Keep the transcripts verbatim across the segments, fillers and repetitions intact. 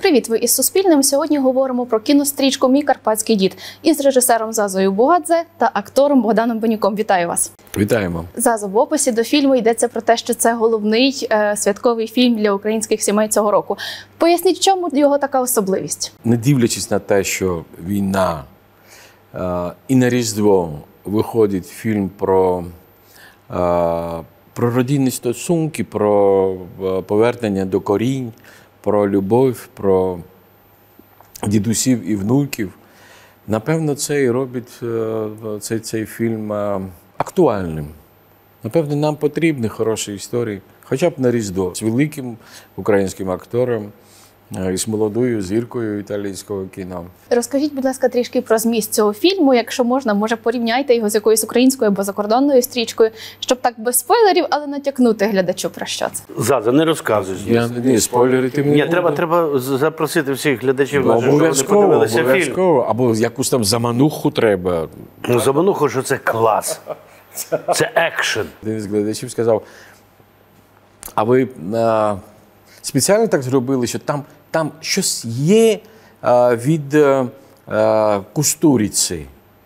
Привіт, ви із Суспільним. Сьогодні говоримо про кінострічку «Мій карпатський дід» із режисером Зазою Бугадзе та актором Богданом Бенюком. Вітаю вас. Вітаємо. Зазо, в описі до фільму йдеться про те, що це головний е, святковий фільм для українських сімей цього року. Поясніть, в чому його така особливість? Не дивлячись на те, що війна е, і на Різдво виходить фільм про, е, про родинні стосунки, про повернення до корінь, про любов, про дідусів і внуків. Напевно, це і робить цей, цей фільм актуальним. Напевно, нам потрібні хороші історії, хоча б на Різдво, з великим українським актором і з молодою зіркою італійського кіно. Розкажіть, будь ласка, трішки про зміст цього фільму. Якщо можна, може порівняйте його з якоюсь українською або закордонною стрічкою, щоб так без спойлерів, але натякнути глядачу про що це. Заза, не розказуй. Я не спойлерити мені. Ні, треба, треба запросити всіх глядачів, Ну, щоб вони обов'язково, подивилися фільм. обов'язково. Або якусь там замануху треба. Ну, замануху, що це клас. Це екшен. Один з глядачів сказав, а ви а, спеціально так зробили, що там, там щось є а, від а, Кустуриці.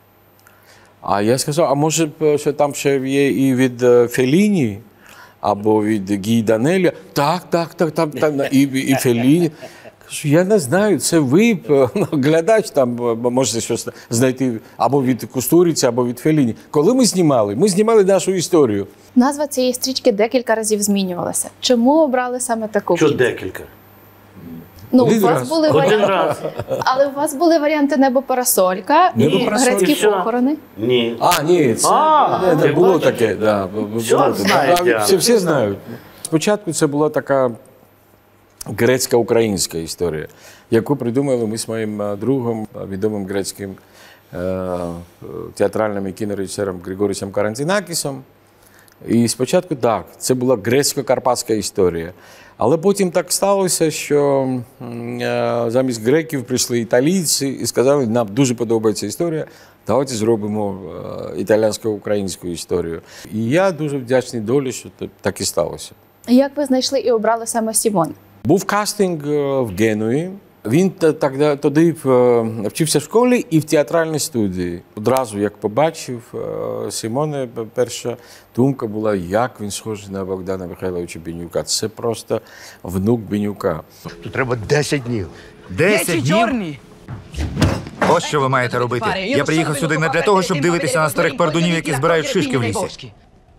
А я сказав, а може, що там ще є і від Фелліні, або від Гі Данеля? Так, так, так, там, там і, і Фелліні. Я не знаю, це ви, глядач, там можете щось знайти або від Кустуриці, або від Фелліні. Коли ми знімали? Ми знімали нашу історію. Назва цієї стрічки декілька разів змінювалася. Чому обрали саме таку? Що декілька? Ну, Один у вас раз. були Один варіанти, раз. але у вас були варіанти «Небо парасолька» і «Небо-парасолька». «Грецькі Що? похорони». Ні. А, ні, це А, не, не, ти було бачиш? таке. Да, Все було. знають, Да, Діана. всі, всі знають. Спочатку це була така грецько-українська історія, яку придумали ми з моїм другом, відомим грецьким е, театральним і кінорежисером Григорісом Карантінакісом. І спочатку так, це була грецько-карпатська історія. Але потім так сталося, що е, замість греків прийшли італійці і сказали, нам дуже подобається історія, давайте зробимо е, італійсько-українську історію. І я дуже вдячний долі, що так і сталося. Як ви знайшли і обрали саме Сімон? Був кастинг в Генуї. Він тоді вчився в школі і в театральній студії. Одразу, як побачив Сімоне, перша думка була, як він схожий на Богдана Михайловича Бенюка. Це просто внук Бенюка. Тут треба десять днів. Десять днів? Ось що ви маєте робити. Я приїхав сюди не для того, щоб дивитися на старих пардунів, які збирають шишки в лісі.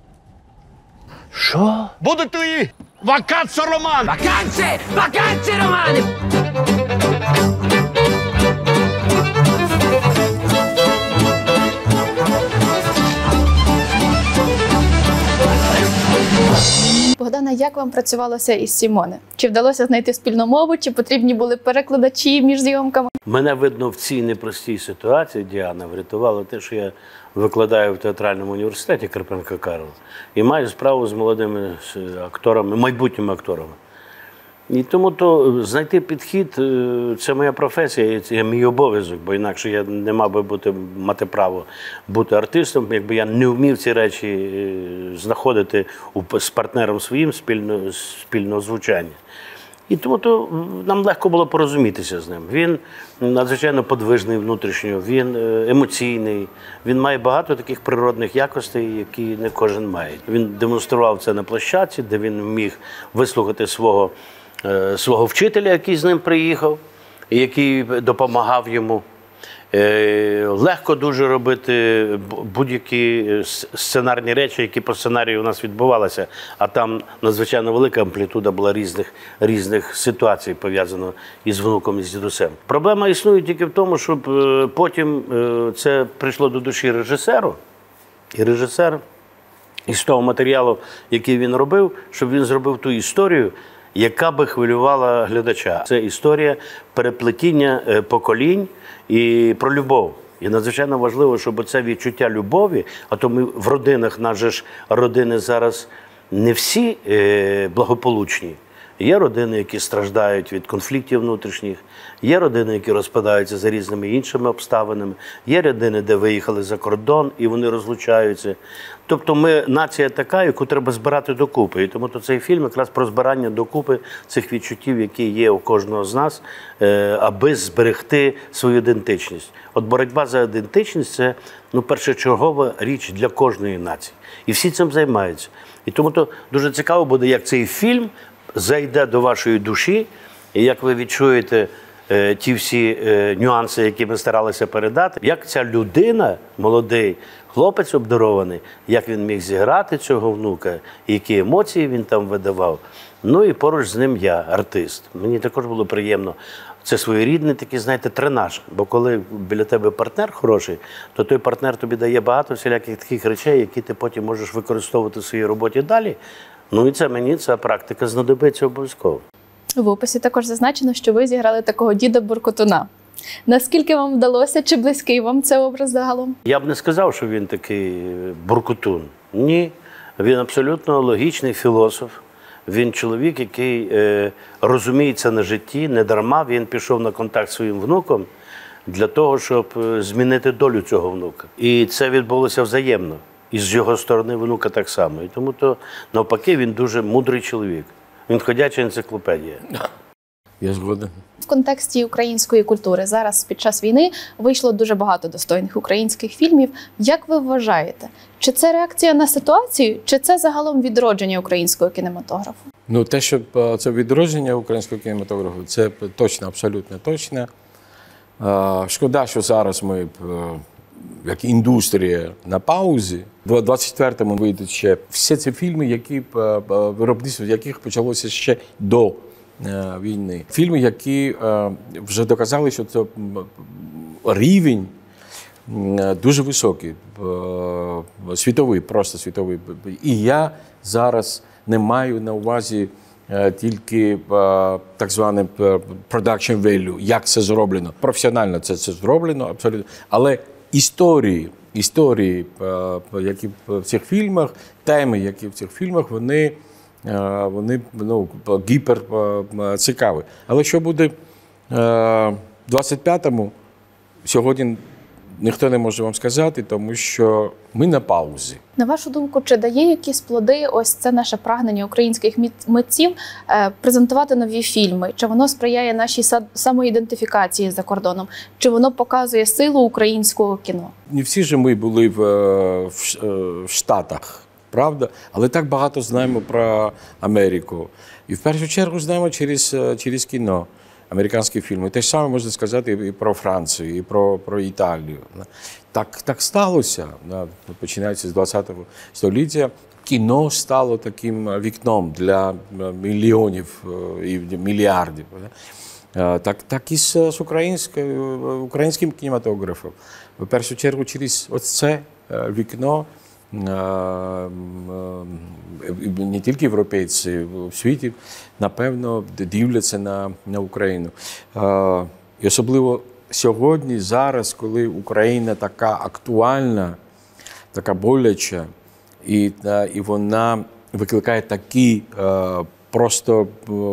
Що? Будуть твої вакацо роман! Vacanze! Vacanze romane! Богдана, як вам працювалося із Сімоне? Чи вдалося знайти спільну мову, чи потрібні були перекладачі між зйомками? Мене, видно, в цій непростій ситуації, Діана, врятувало те, що я викладаю в театральному університеті Карпенка Карла і маю справу з молодими акторами, майбутніми акторами. І тому то знайти підхід – це моя професія, це мій обов'язок, бо інакше я не мав би бути, мати право бути артистом, якби я не вмів ці речі знаходити з партнером своїм спільно, спільного звучання. І тому то нам легко було порозумітися з ним. Він надзвичайно подвижний внутрішньо, він емоційний, він має багато таких природних якостей, які не кожен має. Він демонстрував це на площадці, де він міг вислухати свого, свого вчителя, який з ним приїхав, який допомагав йому. Легко дуже робити будь-які сценарні речі, які по сценарію у нас відбувалися, а там надзвичайно велика амплітуда була різних, різних ситуацій, пов'язано із внуком і з дідусем. Проблема існує тільки в тому, щоб потім це прийшло до душі режисеру, і режисер із того матеріалу, який він робив, щоб він зробив ту історію, яка би хвилювала глядача. Це історія переплетіння поколінь і про любов. І надзвичайно важливо, щоб це відчуття любові, а то ми в родинах, наші ж родини зараз не всі благополучні. Є родини, які страждають від конфліктів внутрішніх, є родини, які розпадаються за різними іншими обставинами, є родини, де виїхали за кордон і вони розлучаються. Тобто ми нація така, яку треба збирати докупи. І тому то цей фільм якраз про збирання докупи цих відчуттів, які є у кожного з нас, аби зберегти свою ідентичність. От боротьба за ідентичність – це ну, першочергова річ для кожної нації. І всі цим займаються. І тому то дуже цікаво буде, як цей фільм зайде до вашої душі, і як ви відчуєте е, ті всі е, нюанси, які ми старалися передати, як ця людина, молодий хлопець обдарований, як він міг зіграти цього внука, які емоції він там видавав. Ну і поруч з ним я, артист. Мені також було приємно. Це своєрідний такий, знаєте, тренаж. Бо коли біля тебе партнер хороший, то той партнер тобі дає багато всіляких таких речей, які ти потім можеш використовувати в своїй роботі далі. Ну і це мені, ця практика знадобиться обов'язково. В описі також зазначено, що ви зіграли такого діда Буркотуна. Наскільки вам вдалося, чи близький вам цей образ загалом? Я б не сказав, що він такий буркотун. Ні, він абсолютно логічний філософ. Він чоловік, який е, розуміється на житті, не дарма він пішов на контакт зі своїм внуком для того, щоб змінити долю цього внука. І це відбулося взаємно. І з його сторони внука так само. І тому то, навпаки, він дуже мудрий чоловік. Він ходяча енциклопедія. Я згоден. В контексті української культури зараз під час війни вийшло дуже багато достойних українських фільмів. Як ви вважаєте, чи це реакція на ситуацію, чи це загалом відродження українського кінематографу? Ну, те, що е, це відродження українського кінематографу, це точно, абсолютно точно. Е, Шкода, що зараз ми, е, як індустрія, на паузі. У двадцять четвертому вийдуть ще всі ці фільми, які, е, е, виробництво яких почалося ще до е, війни. Фільми, які е, вже доказали, що це рівень е, дуже високий, е, світовий, просто світовий. І я зараз не маю на увазі е, тільки е, так зване production value, як це зроблено. Професіонально це, це зроблено, абсолютно. Але історії, історії, е, які в цих фільмах, теми, які в цих фільмах, вони, е, вони ну, гіпер е, цікаві. Але що буде е, в двадцять п'ятому, сьогодні ніхто не може вам сказати, тому що ми на паузі. На вашу думку, чи дає якісь плоди ось це наше прагнення українських митців е, презентувати нові фільми? Чи воно сприяє нашій самоідентифікації за кордоном? Чи воно показує силу українського кіно? Не всі ж ми були в, в, в Штатах, правда? Але так багато знаємо про Америку. І в першу чергу знаємо через, через кіно. Американські фільми. Те ж саме можна сказати і про Францію, і про, про Італію. Так, так сталося. Починаючи з ХХ століття, кіно стало таким вікном для мільйонів і мільярдів. Так, так і з українським кінематографом. В першу чергу через оце вікно не тільки європейці в світі, напевно, дивляться на, на Україну. І особливо сьогодні, зараз, коли Україна така актуальна, така боляча, і, і вона викликає такий просто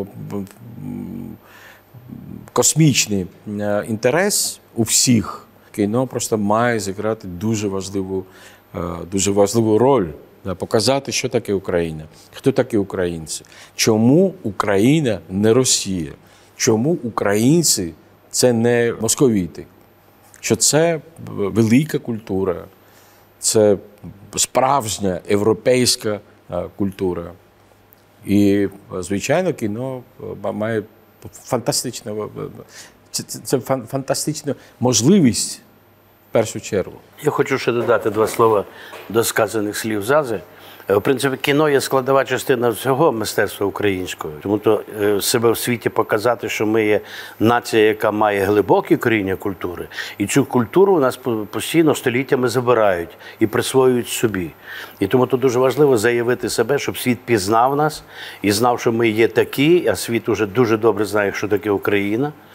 космічний інтерес у всіх, кіно просто має зіграти дуже важливу дуже важливу роль, показати, що таке Україна, хто такі українці, чому Україна не Росія, чому українці – це не московіти, що це велика культура, це справжня європейська культура. І, звичайно, кіно має фантастичну, це, це фантастична можливість в першу чергу. Я хочу ще додати два слова до сказаних слів Зази. В принципі, кіно є складова частина всього мистецтва українського. Тому то себе в світі показати, що ми є нація, яка має глибокі коріння культури. І цю культуру у нас постійно століттями забирають і присвоюють собі. І тому то дуже важливо заявити себе, щоб світ пізнав нас і знав, що ми є такі, а світ уже дуже добре знає, що таке Україна.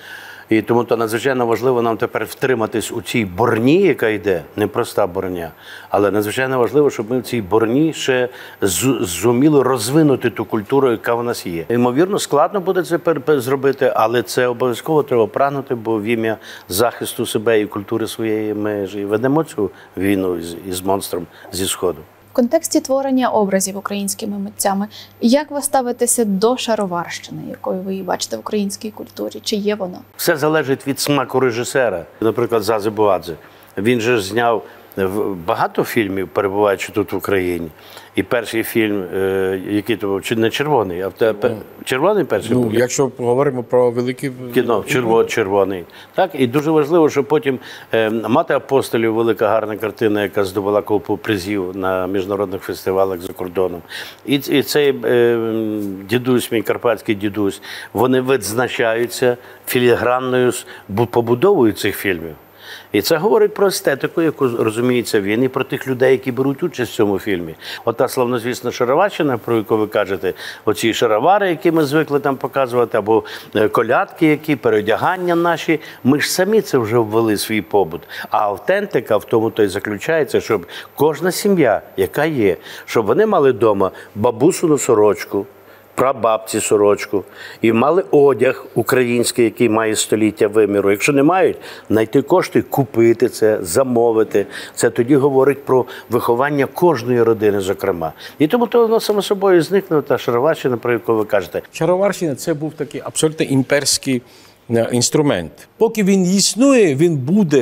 І тому то надзвичайно важливо нам тепер втриматись у цій борні, яка йде, непроста борня, але надзвичайно важливо, щоб ми в цій борні ще з- зуміли розвинути ту культуру, яка в нас є. Ймовірно, складно буде це пер- пер- зробити, але це обов'язково треба прагнути, бо в ім'я захисту себе і культури своєї ми ж і ведемо цю війну із, із монстром зі Сходу. В контексті творення образів українськими митцями, як ви ставитеся до шароварщини, якою ви її бачите в українській культурі? Чи є вона? Все залежить від смаку режисера. Наприклад, Зази Буадзе. Він же ж зняв в- багато фільмів, перебуваючи тут в Україні. І перший фільм, е, який то був, чи не червоний, а в те- пе- червоний перший Ну, був? якщо говоримо про великі Кіно черво, червоний. Так, і дуже важливо, щоб потім е, мати апостолів, велика гарна картина, яка здобула купу призів на міжнародних фестивалях за кордоном. І, ц- і цей е, дідусь, мій карпатський дідусь, вони відзначаються філігранною с- бу- побудовою цих фільмів. І це говорить про естетику, яку розуміється він, і про тих людей, які беруть участь в цьому фільмі. Ота славнозвісна шароварщина, про яку ви кажете, оці шаровари, які ми звикли там показувати, або е, колядки, які, переодягання наші, ми ж самі це вже ввели свій побут. А автентика в тому то й заключається, щоб кожна сім'я, яка є, щоб вони мали вдома бабусину сорочку, прабабці сорочку, і мали одяг український, який має століття виміру. Якщо не мають, знайти кошти, купити це, замовити. Це тоді говорить про виховання кожної родини, зокрема. І тому то воно само собою зникне, та шароварщина, про яку ви кажете. Шароварщина – це був такий абсолютно імперський е, інструмент. Поки він існує, він буде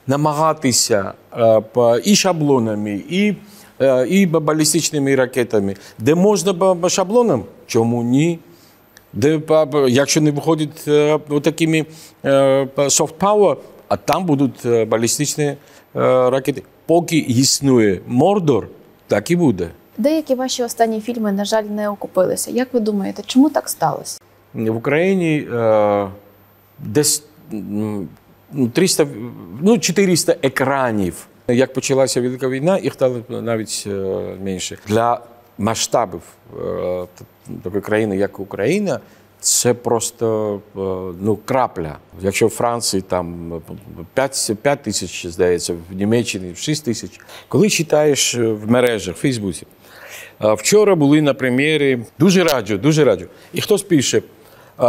намагатися е, по- і шаблонами, і, е, і балістичними ракетами. Де можна по по шаблонам, чому ні? Де, по- якщо не виходить е, такими е, soft power, а там будуть е, балістичні е, ракети. Поки існує Мордор, так і буде. Деякі ваші останні фільми, на жаль, не окупилися. Як ви думаєте, чому так сталося? В Україні е, десь м, ну, триста, ну, чотириста екранів. Як почалася Велика війна, їх стало навіть е, менше. Для масштабів е, такої країни, як Україна, це просто е, ну, крапля. Якщо в Франції там п'ять тисяч, здається, в Німеччині шість тисяч. Коли читаєш в мережах, в Фейсбуці, а вчора були на прем'єрі, дуже раджу, дуже раджу. І хтось пише, а,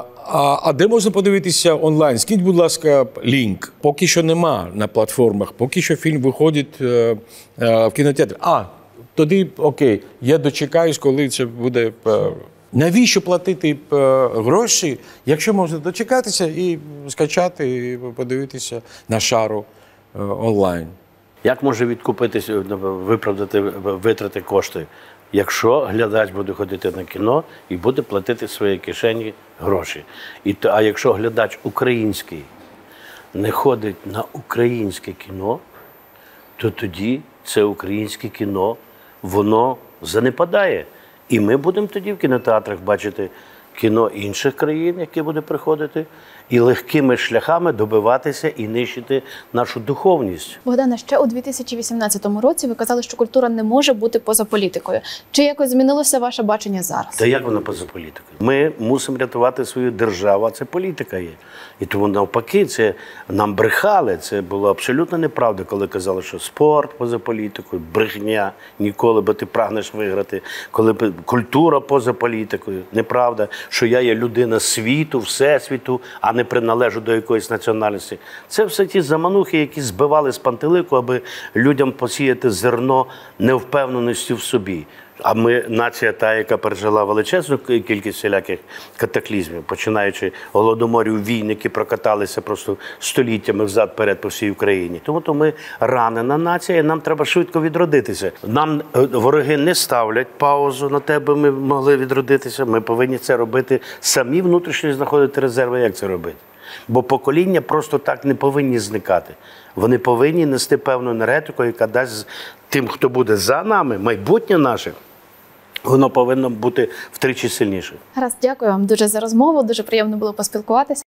а, а де можна подивитися онлайн? Скинь, будь ласка, лінк. Поки що нема на платформах, поки що фільм виходить е, е, в кінотеатрі. А, тоді окей, я дочекаюсь, коли це буде. Е, навіщо платити е, гроші, якщо можна дочекатися і скачати, і подивитися на шару е, онлайн? Як може відкупитися, виправдати витрати кошти, якщо глядач буде ходити на кіно і буде платити в своїй кишені гроші? І то, а якщо глядач український не ходить на українське кіно, то тоді це українське кіно, воно занепадає. І ми будемо тоді в кінотеатрах бачити кіно інших країн, яке буде приходити, і легкими шляхами добиватися і нищити нашу духовність. Богдане, ще у дві тисячі вісімнадцятому році ви казали, що культура не може бути поза політикою. Чи якось змінилося ваше бачення зараз? Та як вона поза політикою? Ми мусимо рятувати свою державу, а це політика є. І тому навпаки, це нам брехали. Це було абсолютно неправда, коли казали, що спорт поза політикою, брехня, ніколи, бо ти прагнеш виграти. Коли б культура поза політикою, неправда, що я є людина світу, всесвіту, а не приналежу до якоїсь національності. Це все ті заманухи, які збивали з пантелику, аби людям посіяти зерно невпевненості в собі. А ми нація та, яка пережила величезну кількість всіляких катаклізмів, починаючи голодоморів, війн, які прокаталися просто століттями взад-перед по всій Україні. Тому то ми ранена нація, і нам треба швидко відродитися. Нам вороги не ставлять паузу на те, аби ми могли відродитися. Ми повинні це робити самі, внутрішньо знаходити резерви, як це робити. Бо покоління просто так не повинні зникати. Вони повинні нести певну енергетику, яка дасть тим, хто буде за нами, майбутнє наше, воно повинно бути втричі сильніше. Гаразд, дякую вам дуже за розмову, дуже приємно було поспілкуватися.